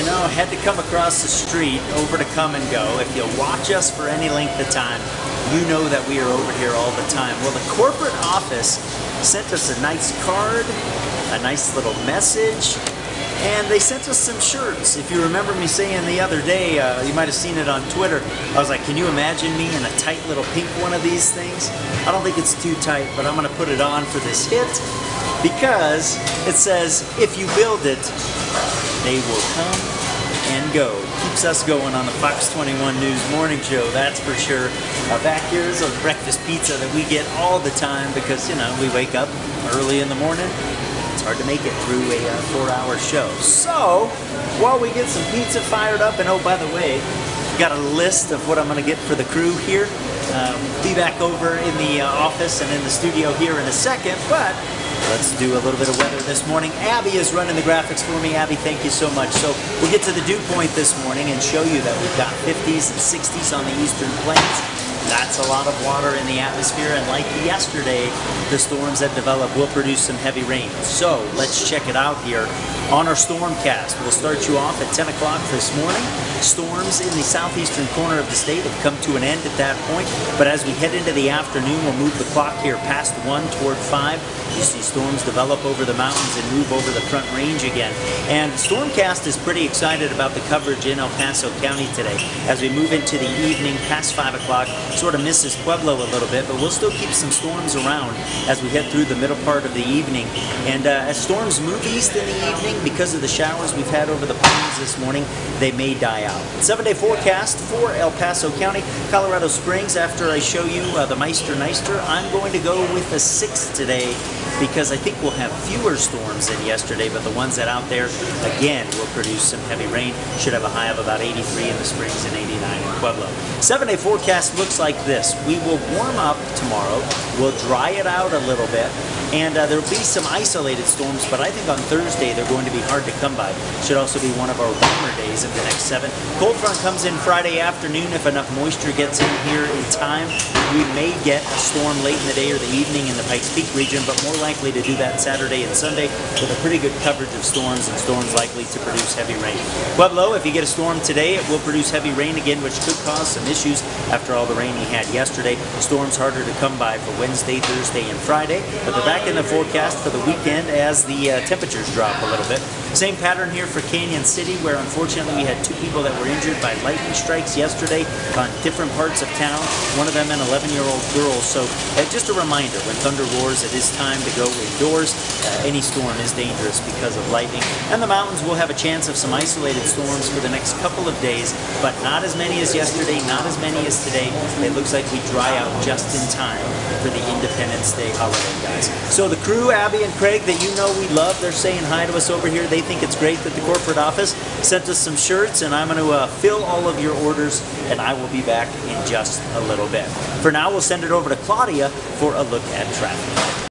know, had to come across the street over to Come and Go. If you'll watch us for any length of time, you know that we are over here all the time. Well, the corporate office sent us a nice card, a nice little message, and they sent us some shirts. If you remember me saying the other day, you might have seen it on Twitter, I was like, can you imagine me in a tight little pink one of these things? I don't think it's too tight, but I'm going to put it on for this hit because it says, if you build it, they will come and go. Keeps us going on the Fox 21 News Morning Show, that's for sure. Back here is a breakfast pizza that we get all the time because, you know, we wake up early in the morning. It's hard to make it through a 4-hour show. So, while we get some pizza fired up, and oh, by the way, we got a list of what I'm going to get for the crew here. Be back over in the office and in the studio here in a second, but let's do a little bit of weather this morning. Abby is running the graphics for me. Abby, thank you so much. So we'll get to the dew point this morning and show you that we've got 50s and 60s on the eastern plains. That's a lot of water in the atmosphere, and like yesterday, the storms that develop will produce some heavy rain. So let's check it out here on our Stormcast. We'll start you off at 10 o'clock this morning. Storms in the southeastern corner of the state have come to an end at that point, but as we head into the afternoon, we'll move the clock here past 1 toward 5. You see storms develop over the mountains and move over the Front Range again. And Stormcast is pretty excited about the coverage in El Paso County today. As we move into the evening past 5 o'clock, sort of misses Pueblo a little bit, but we'll still keep some storms around as we head through the middle part of the evening. And as storms move east in the evening, because of the showers we've had over the plains this morning, they may die out. 7-day forecast for El Paso County, Colorado Springs. After I show you the Meister Neister, I'm going to go with a 6 today, because I think we'll have fewer storms than yesterday, but the ones that out there, again, will produce some heavy rain. Should have a high of about 83 in the Springs and 89 in Pueblo. 7-day forecast looks like this. We will warm up tomorrow. We'll dry it out a little bit, and there will be some isolated storms, but I think on Thursday they're going to be hard to come by. Should also be one of our warmer days of the next 7. Cold front comes in Friday afternoon. If enough moisture gets in here in time, we may get a storm late in the day or the evening in the Pikes Peak region, but more likely to do that Saturday and Sunday with a pretty good coverage of storms, and storms likely to produce heavy rain. Pueblo, if you get a storm today, it will produce heavy rain again, which could cause some issues after all the rain he had yesterday. Storms harder to come by for Wednesday, Thursday, and Friday, but they're back in the forecast for the weekend as the temperatures drop a little bit. Same pattern here for Canyon City, where unfortunately we had 2 people that were injured by lightning strikes yesterday on different parts of town. One of them an 11-year-old girl. So just a reminder, when thunder roars, it is time to go indoors. Any storm is dangerous because of lightning. And the mountains will have a chance of some isolated storms for the next couple of days, but not as many as yesterday, not as many as today. It looks like we dry out just in time for the Independence Day holiday, guys. So the crew, Abby and Craig, that you know we love, they're saying hi to us over here. They think it's great that the corporate office sent us some shirts, and I'm going to fill all of your orders, and I will be back in just a little bit. For now, we'll send it over to Claudia for a look at traffic.